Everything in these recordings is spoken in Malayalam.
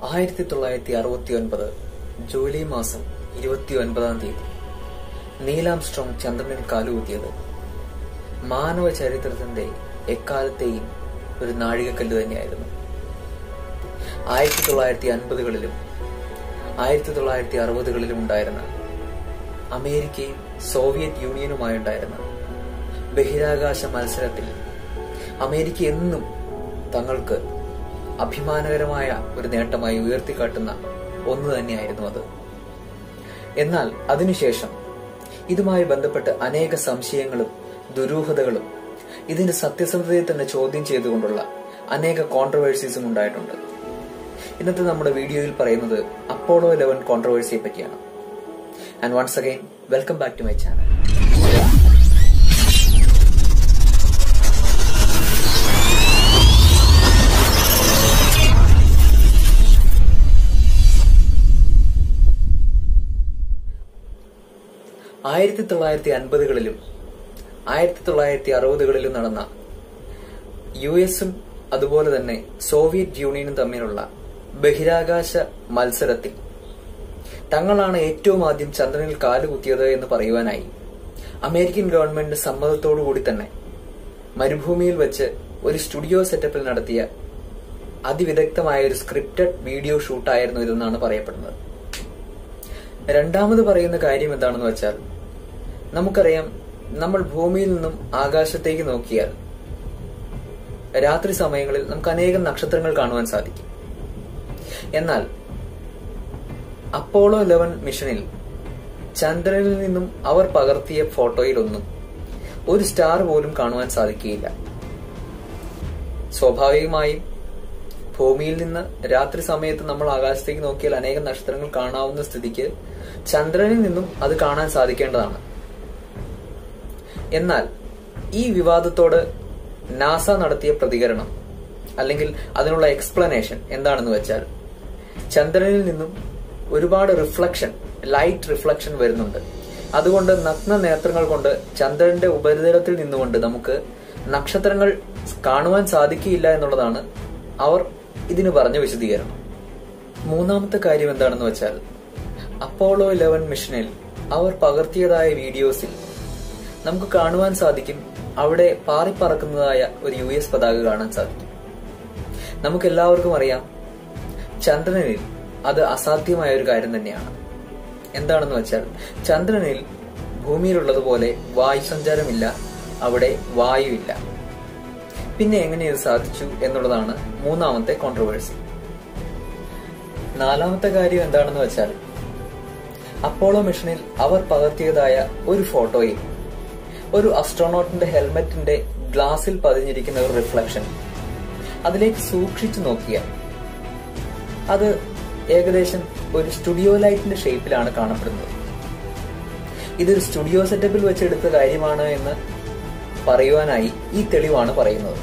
1969 ജൂലൈ മാസം 29-ാം തീയതി നീൽ ആംസ്ട്രോങ് ചന്ദ്രനിൽ കാലുകുത്തിയത് മാനവ ചരിത്രത്തിന്റെ എക്കാലത്തെയും ഒരു നാഴികക്കല്ല് തന്നെയായിരുന്നു. 1950കളിലും 1960കളിലും ഉണ്ടായിരുന്ന അമേരിക്കയും സോവിയറ്റ് യൂണിയനുമായുണ്ടായിരുന്ന ബഹിരാകാശ മത്സരത്തിൽ അമേരിക്ക എന്നും തങ്ങൾക്ക് അഭിമാനകരമായ ഒരു നേട്ടമായി ഉയർത്തിക്കാട്ടുന്ന ഒന്ന് തന്നെയായിരുന്നു അത്. എന്നാൽ അതിനുശേഷം ഇതുമായി ബന്ധപ്പെട്ട് അനേക സംശയങ്ങളും ദുരൂഹതകളും ഇതിന്റെ സത്യസന്ധതയെ തന്നെ ചോദ്യം ചെയ്തുകൊണ്ടുള്ള അനേക കോൺട്രവേഴ്സീസും ഉണ്ടായിട്ടുണ്ട്. ഇന്നത്തെ നമ്മുടെ വീഡിയോയിൽ പറയുന്നത് അപ്പോളോ 11 കോൺട്രവേഴ്സിയെ പറ്റിയാണ്. And once again welcome back to my channel. ആയിരത്തി 1950കളിലും 1960കളിലും നടന്ന യുഎസും അതുപോലെ തന്നെ സോവിയറ്റ് യൂണിയനും തമ്മിലുള്ള ബഹിരാകാശ മത്സരത്തിൽ തങ്ങളാണ് ഏറ്റവും ആദ്യം ചന്ദ്രനിൽ കാലുകുത്തിയത് എന്ന് പറയുവാനായി അമേരിക്കൻ ഗവൺമെന്റ് സമ്മതത്തോടുകൂടി തന്നെ മരുഭൂമിയിൽ വെച്ച് ഒരു സ്റ്റുഡിയോ സെറ്റപ്പിൽ നടത്തിയ അതിവിദഗ്ധമായ ഒരു സ്ക്രിപ്റ്റഡ് വീഡിയോ ഷൂട്ടായിരുന്നു ഇതെന്നാണ് പറയപ്പെടുന്നത്. രണ്ടാമത് പറയുന്ന കാര്യം എന്താണെന്ന് വെച്ചാൽ, നമുക്കറിയാം നമ്മൾ ഭൂമിയിൽ നിന്നും ആകാശത്തേക്ക് നോക്കിയാൽ രാത്രി സമയങ്ങളിൽ നമുക്ക് അനേകം നക്ഷത്രങ്ങൾ കാണുവാൻ സാധിക്കും. എന്നാൽ അപ്പോളോ 11 മിഷനിൽ ചന്ദ്രനിൽ നിന്നും അവർ പകർത്തിയ ഫോട്ടോയിലൊന്നും ഒരു സ്റ്റാർ പോലും കാണുവാൻ സാധിക്കുകയില്ല. സ്വാഭാവികമായും ഭൂമിയിൽ നിന്ന് രാത്രി സമയത്ത് നമ്മൾ ആകാശത്തേക്ക് നോക്കിയാൽ അനേകം നക്ഷത്രങ്ങൾ കാണാവുന്ന സ്ഥിതിക്ക് ചന്ദ്രനിൽ നിന്നും അത് കാണാൻ സാധിക്കേണ്ടതാണ്. എന്നാൽ ഈ വിവാദത്തോട് നാസ നടത്തിയ പ്രതികരണം അല്ലെങ്കിൽ അതിനുള്ള എക്സ്പ്ലനേഷൻ എന്താണെന്ന് വെച്ചാൽ, ചന്ദ്രനിൽ നിന്നും ഒരുപാട് ലൈറ്റ് റിഫ്ലക്ഷൻ വരുന്നുണ്ട്. അതുകൊണ്ട് നഗ്ന നേത്രങ്ങൾ കൊണ്ട് ചന്ദ്രന്റെ ഉപരിതലത്തിൽ നിന്നുകൊണ്ട് നമുക്ക് നക്ഷത്രങ്ങൾ കാണുവാൻ സാധിക്കില്ല എന്നുള്ളതാണ് അവർ ഇതിന് പറഞ്ഞ വിശദീകരണം. മൂന്നാമത്തെ കാര്യം എന്താണെന്ന് വെച്ചാൽ, അപ്പോളോ 11 മിഷനിൽ അവർ പകർത്തിയതായ വീഡിയോസിൽ നമുക്ക് കാണുവാൻ സാധിക്കും അവിടെ പാറിപ്പറക്കുന്നതായ ഒരു US പതാക കാണാൻ സാധിക്കും. നമുക്ക് എല്ലാവർക്കും അറിയാം ചന്ദ്രനിൽ അത് അസാധ്യമായ ഒരു കാര്യം തന്നെയാണ്. എന്താണെന്ന് വെച്ചാൽ, ചന്ദ്രനിൽ ഭൂമിയിലുള്ളതുപോലെ വായു സഞ്ചാരമില്ല, അവിടെ വായുവില്ല. പിന്നെ എങ്ങനെ ഇത് സാധിച്ചു എന്നുള്ളതാണ് മൂന്നാമത്തെ കോൺട്രവേഴ്സി. നാലാമത്തെ കാര്യം എന്താണെന്ന് വെച്ചാൽ, അപ്പോളോ മിഷനിൽ അവർ പകർത്തിയതായ ഒരു ഫോട്ടോയിൽ ഒരു അസ്ട്രോനോട്ടിന്റെ ഹെൽമെറ്റിന്റെ ഗ്ലാസിൽ പതിഞ്ഞിരിക്കുന്ന ഒരു റിഫ്ലക്ഷൻ അതിലേക്ക് സൂക്ഷിച്ചു നോക്കിയാൽ അത് ഏകദേശം ഒരു സ്റ്റുഡിയോ ലൈറ്റിന്റെ ഷേപ്പിലാണ് കാണപ്പെടുന്നത്. ഇതൊരു സ്റ്റുഡിയോ സെറ്റപ്പിൽ വെച്ചെടുത്ത കാര്യമാണ് എന്ന് പറയുവാനായി ഈ തെളിവാണ് പറയുന്നത്.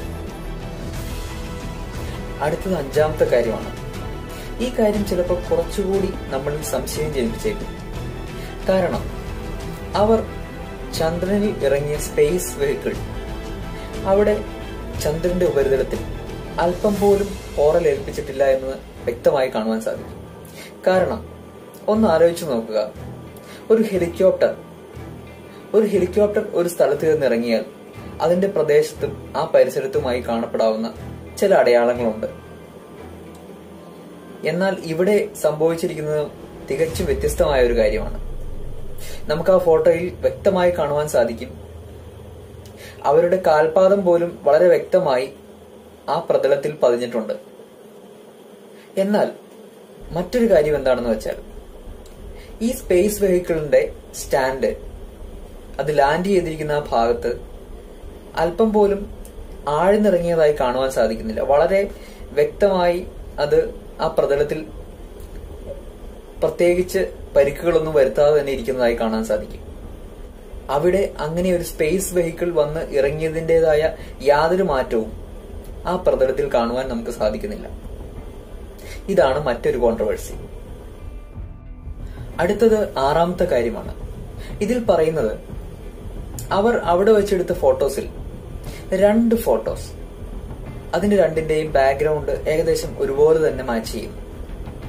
അടുത്തത് അഞ്ചാമത്തെ കാര്യമാണ്. ഈ കാര്യം ചിലപ്പോൾ കുറച്ചുകൂടി നമ്മളിൽ സംശയം ജനിപ്പിച്ചേക്കും. കാരണം അവർ ചന്ദ്രനിൽ ഇറങ്ങിയ സ്പേസ് വെഹിക്കിൾ അവിടെ ചന്ദ്രന്റെ ഉപരിതലത്തിൽ അല്പം പോലും പോറലേൽപ്പിച്ചിട്ടില്ല എന്ന് വ്യക്തമായി കാണുവാൻ സാധിക്കും. കാരണം ഒന്ന് ആലോചിച്ചു നോക്കുക, ഒരു ഹെലികോപ്റ്റർ ഒരു സ്ഥലത്ത് നിന്നിറങ്ങിയാൽ അതിന്റെ പ്രദേശത്തും ആ പരിസരത്തുമായി കാണപ്പെടാവുന്ന ചില അടയാളങ്ങളുണ്ട്. എന്നാൽ ഇവിടെ സംഭവിച്ചിരിക്കുന്നത് തികച്ചും വ്യത്യസ്തമായ ഒരു കാര്യമാണ്. നമുക്ക് ആ ഫോട്ടോയിൽ വ്യക്തമായി കാണുവാൻ സാധിക്കും അവരുടെ കാൽപാദം പോലും വളരെ വ്യക്തമായി ആ പ്രതലത്തിൽ പതിഞ്ഞിട്ടുണ്ട്. എന്നാൽ മറ്റൊരു കാര്യം എന്താണെന്ന് വെച്ചാൽ, ഈ സ്പേസ് വെഹിക്കിളിന്റെ സ്റ്റാൻഡ് അത് ലാൻഡ് ചെയ്തിരിക്കുന്ന ആ ഭാഗത്ത് അല്പം പോലും ആഴ്ന്നിറങ്ങിയതായി കാണുവാൻ സാധിക്കുന്നില്ല. വളരെ വ്യക്തമായി അത് ആ പ്രതലത്തിൽ പ്രത്യേകിച്ച് പരിക്കുകളൊന്നും വരുത്താതെ തന്നെ ഇരിക്കുന്നതായി കാണാൻ സാധിക്കും. അവിടെ അങ്ങനെ ഒരു സ്പേസ് വെഹിക്കിൾ വന്ന് ഇറങ്ങിയതിന്റേതായ യാതൊരു മാറ്റവും ആ പ്രതലത്തിൽ കാണുവാൻ നമുക്ക് സാധിക്കുന്നില്ല. ഇതാണ് മറ്റൊരു കോൺട്രവേഴ്സി. അടുത്തത് ആറാമത്തെ കാര്യമാണ്. ഇതിൽ പറയുന്നത്, അവർ അവിടെ വെച്ചെടുത്ത ഫോട്ടോസിൽ 2 ഫോട്ടോസ് അതിന്റെ രണ്ടിന്റെയും ബാക്ക്ഗ്രൗണ്ട് ഏകദേശം ഒരുപോലെ തന്നെ മാച്ച് ചെയ്യുന്നു.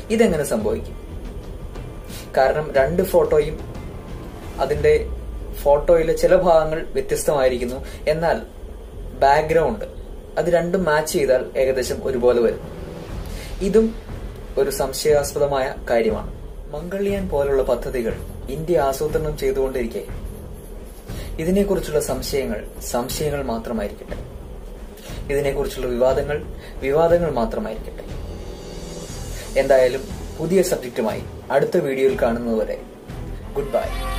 ഇതെങ്ങനെ സംഭവിക്കും? കാരണം രണ്ട് ഫോട്ടോയും അതിന്റെ ഫോട്ടോയിലെ ചില ഭാഗങ്ങൾ വ്യത്യസ്തമായിരിക്കുന്നു, എന്നാൽ ബാക്ക്ഗ്രൗണ്ട് അത് രണ്ടും മാച്ച് ചെയ്താൽ ഏകദേശം ഒരുപോലെ വരും. ഇതും ഒരു സംശയാസ്പദമായ കാര്യമാണ്. മംഗൾയാൻ പോലുള്ള പദ്ധതികൾ ഇന്ത്യ ആസൂത്രണം ചെയ്തുകൊണ്ടിരിക്കെ ഇതിനെക്കുറിച്ചുള്ള സംശയങ്ങൾ മാത്രമായിരിക്കട്ടെ. ഇതിനെക്കുറിച്ചുള്ള വിവാദങ്ങൾ മാത്രമായിരിക്കട്ടെ. എന്തായാലും പുതിയ സബ്ജക്റ്റുമായി അടുത്ത വീഡിയോയിൽ കാണുന്നതുവരെ ഗുഡ് ബൈ.